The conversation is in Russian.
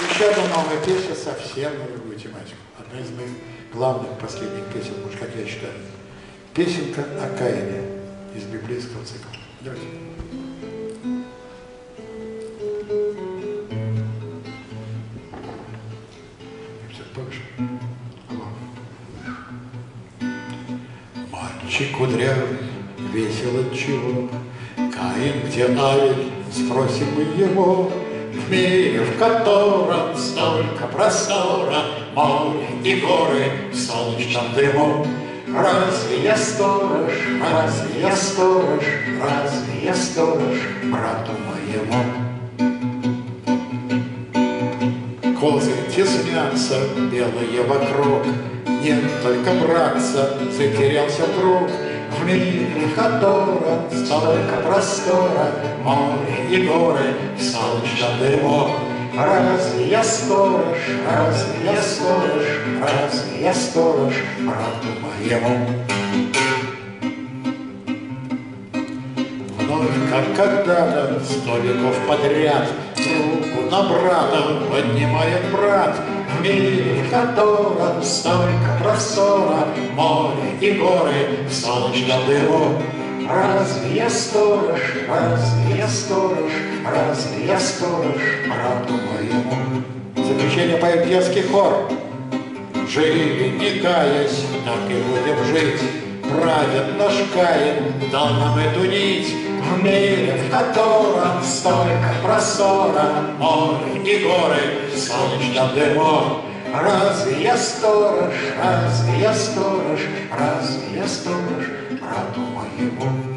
Еще одна новая песня совсем на другую тематику. Одна из моих главных последних песен, уж как я считаю. Песенка о Каине из библейского цикла. Давайте. Мальчик кудрявый, весело чего, Каин, где Авель, спросим мы его. В мире, в котором столько простора, море и горы в солнечном дыму. Разве я сторож, разве я сторож, разве я сторож брату моему? Козы теснятся, белые вокруг, нет только братца, затерялся друг. В мире, в котором столько простора, море и горы в солнечном дыму. Разве я сторож, разве я сторож, разве я сторож брату моему? Вновь, как когда-то, 100 веков подряд, руку на брата поднимает брат. В мире, в котором столько простора, море и горы в солнечном дыму. Разве я сторож, разве я сторож, разве я сторож брату моему? В заключение поет детский хор. Жили, не каясь, так и будем жить. Прадед наш Каин дал нам эту нить. В мире, в котором столько простора, море и горы в солнечном дыму. Разве я сторож, разве я сторож, разве я сторож брату моему?